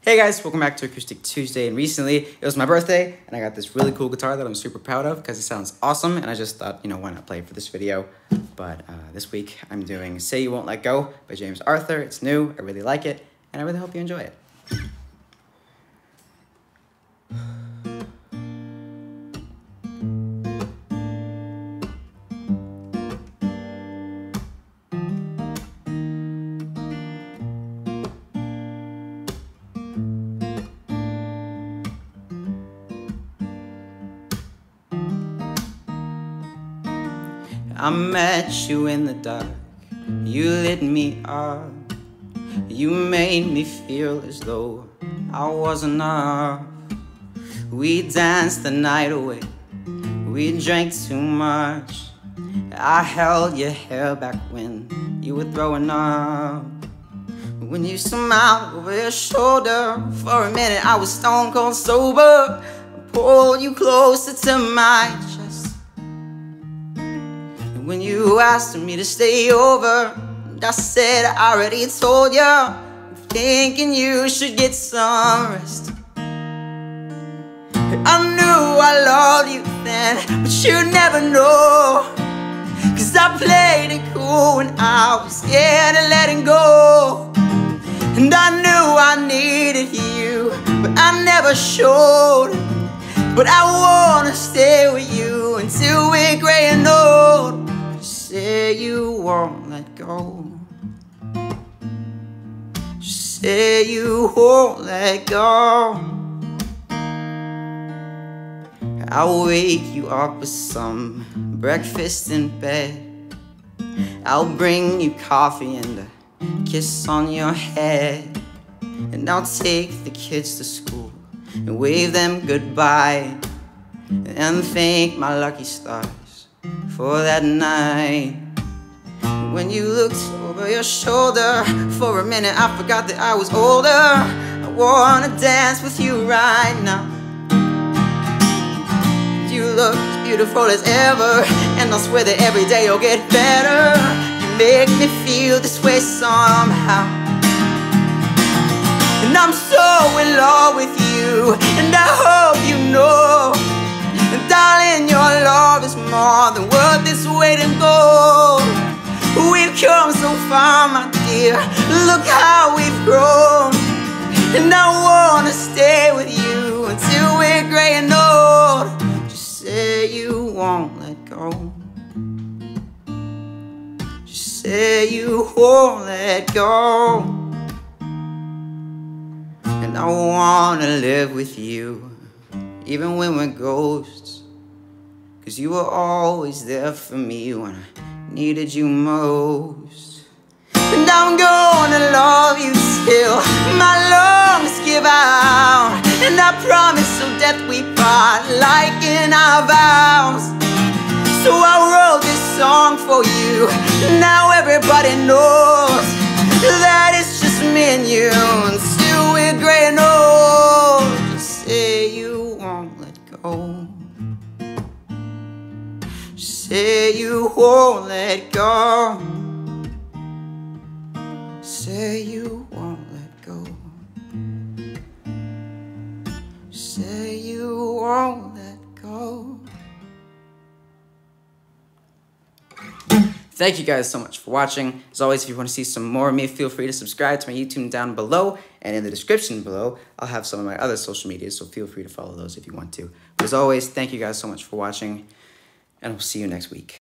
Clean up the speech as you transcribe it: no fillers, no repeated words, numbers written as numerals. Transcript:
Hey guys, welcome back to Acoustic Tuesday, and recently it was my birthday and I got this really cool guitar that I'm super proud of because it sounds awesome, and I just thought, why not play it for this video. But this week I'm doing Say You Won't Let Go by James Arthur. It's new, I really like it, and I really hope you enjoy it. I met you in the dark, you lit me up. You made me feel as though I was enough. We danced the night away, we drank too much. I held your hair back when you were throwing up. When you smiled over your shoulder, for a minute I was stone cold sober. I pulled you closer to my chest. When you asked me to stay over, I said I already told you, I'm thinking you should get some rest. I knew I loved you then, but you'd never know, 'cause I played it cool when I was scared of letting go. And I knew I needed you, but I never showed. But I wanna stay with you until we're gray and old. Say you won't let go. Say you won't let go. I'll wake you up with some breakfast in bed. I'll bring you coffee and a kiss on your head. And I'll take the kids to school and wave them goodbye, and thank my lucky stars for that night. When you looked over your shoulder, for a minute I forgot that I was older. I wanna dance with you right now. You look as beautiful as ever, and I swear that every day you'll get better. You make me feel this way somehow, and I'm so in love with you, and I hope you know, darling, your love is more than worth this weight in gold. We've come so far, my dear, look how we've grown. And I wanna stay with you until we're gray and old. Just say you won't let go. Just say you won't let go. And I wanna live with you, even when we're ghosts, 'cause you were always there for me when I needed you most. And I'm gonna love you till my lungs give out, and I promise till death we part, like in our vows. So I wrote this song for you, now everybody knows that it's just me and you until we're gray and old. Just say you won't let go. Say you won't let go. Say you won't let go. Say you won't let go. Thank you guys so much for watching. As always, if you want to see some more of me, feel free to subscribe to my YouTube down below, and in the description below I'll have some of my other social medias, so feel free to follow those if you want to. But as always, thank you guys so much for watching, and I'll see you next week.